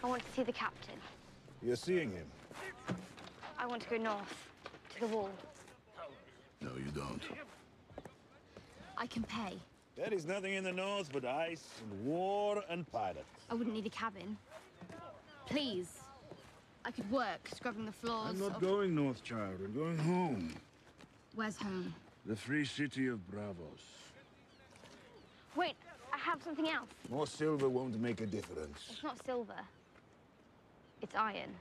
I want to see the captain. You're seeing him? I want to go north, to the wall. No, you don't. I can pay. There is nothing in the north but ice and war and pirates. I wouldn't need a cabin. Please. I could work scrubbing the floors. I'm not going north, child. I'm going home. Where's home? The free city of Bravos. Wait, I have something else. More silver won't make a difference. It's not silver. It's iron.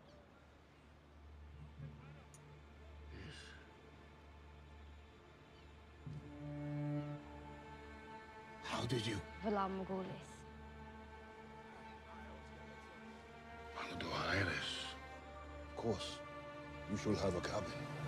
How did you? Valar Morghulis. Buenos Aires. Of course. You should have a cabin.